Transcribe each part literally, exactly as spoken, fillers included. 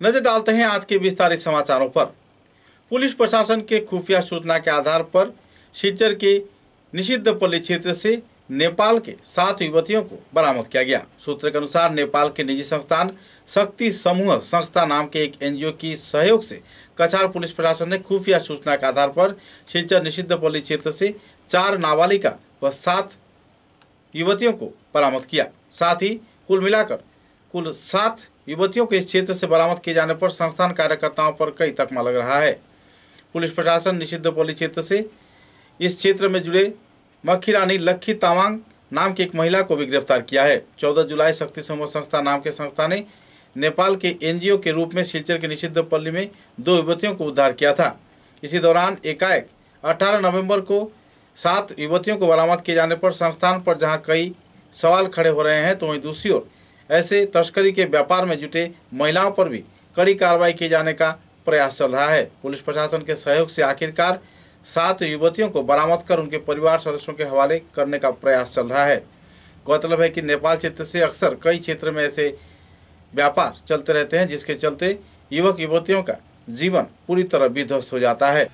नजर डालते हैं आज के विस्तारित समाचारों पर। पुलिस प्रशासन के खुफिया सूचना के आधार पर सिलचर के निषिद्धपल्ली क्षेत्र से नेपाल के सात युवतियों को बरामद किया गया। सूत्र के अनुसार नेपाल के निजी संस्थान शक्ति समूह संस्था नाम के एक एनजीओ की सहयोग से कछार पुलिस प्रशासन ने खुफिया सूचना के आधार पर सिलचर निषिद्धपल्ली क्षेत्र से चार नाबालिका व सात युवतियों को बरामद किया। साथ ही कुल मिलाकर कुल सात युवतियों को इस क्षेत्र से बरामद किए जाने पर संस्थान कार्यकर्ताओं पर कई तकमा लग रहा है। पुलिस प्रशासन निषिद्धपल्ली क्षेत्र से इस क्षेत्र में जुड़े मक्खीरानी लक्खी तामांग नाम की एक महिला को भी गिरफ्तार किया है। चौदह जुलाई शक्ति समूह संस्था नाम के संस्था ने नेपाल के एनजीओ के रूप में सिलचर के निषिद्धपल्ली में दो युवतियों को उद्धार किया था। इसी दौरान एकाएक अठारह नवंबर को सात युवतियों को बरामद किए जाने पर संस्थान पर जहां कई सवाल खड़े हो रहे हैं, तो वहीं दूसरी ओर ऐसे तस्करी के व्यापार में जुटे महिलाओं पर भी कड़ी कार्रवाई किए जाने का प्रयास चल रहा है। पुलिस प्रशासन के सहयोग से आखिरकार सात युवतियों को बरामद कर उनके परिवार सदस्यों के हवाले करने का प्रयास चल रहा है। गौरतलब है कि नेपाल क्षेत्र से अक्सर कई क्षेत्र में ऐसे व्यापार चलते रहते हैं, जिसके चलते युवक युवतियों का जीवन पूरी तरह विध्वस्त हो जाता है।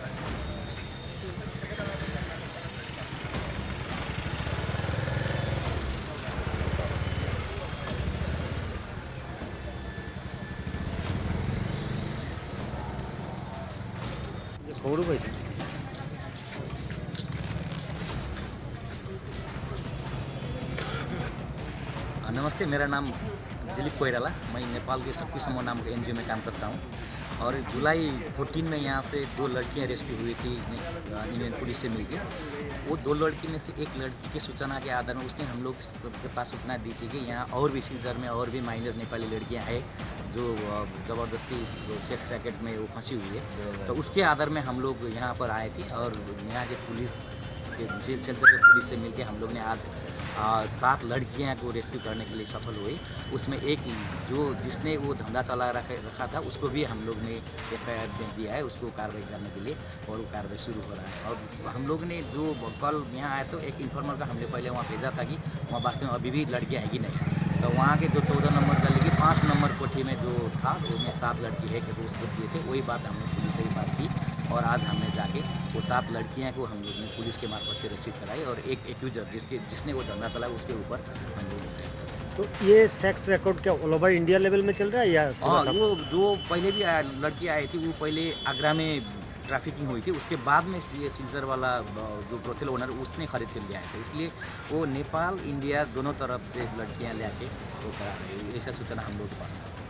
नमस्ते, मेरा नाम दिलीप कोइराला। मैं नेपाल के शक्ति समूह नाम के एनजीओ में काम करता हूँ और जुलाई चौदह में यहाँ से दो लड़कियाँ रेस्क्यू हुई थी इंडियन पुलिस से मिलके। वो दो लड़की में से एक लड़की की सूचना के आधार में उसने हम लोग के पास सूचना दी थी कि यहाँ और भी सिलचर में और भी माइनर नेपाली लड़कियाँ हैं जो ज़बरदस्ती सेक्स रैकेट में वो फंसी हुई है। तो उसके आधार में हम लोग यहाँ पर आए थे और यहाँ के पुलिस सिलचर के पुलिस से मिलके हम लोग ने आज सात लड़कियां को रेस्क्यू करने के लिए सफल हुई। उसमें एक जो जिसने वो धंधा चला रखा रखा था उसको भी हम लोग ने एफ आई आर दे दिया है उसको कार्रवाई करने के लिए, और वो कार्रवाई शुरू हो रहा है। और हम लोग ने जो कल यहाँ आए तो एक इन्फॉर्मर का हमने पहले वहाँ भेजा था कि वहाँ वास्तव में अभी भी लड़कियाँ है कि नहीं। तो वहाँ के जो चौदह नंबर का लेकिन पाँच नंबर कोठी में जो था उसमें सात लड़की है कि उसको दिए थे। वही बात हमने पुलिस से भी बात की और आज हमने जाके वो सात लड़कियां को हम लोग ने पुलिस के मार्फत से रेस्क्यू कराई और एक एक्यूजर जिसके जिसने वो धंधा चलाया उसके ऊपर हम लोग ने। तो ये सेक्स रिकॉर्ड क्या ऑल ओवर इंडिया लेवल में चल रहा है या? हाँ, वो जो पहले भी लड़की आई थी वो पहले आगरा में ट्रैफिकिंग हुई थी, उसके बाद में ये सिलचर वाला जो ब्रोथेल ओनर उसने खरीद कर लिया है। इसलिए वो नेपाल इंडिया दोनों तरफ से लड़कियाँ ले आके वो करा रही है, ऐसा सूचना हम लोग के पास था।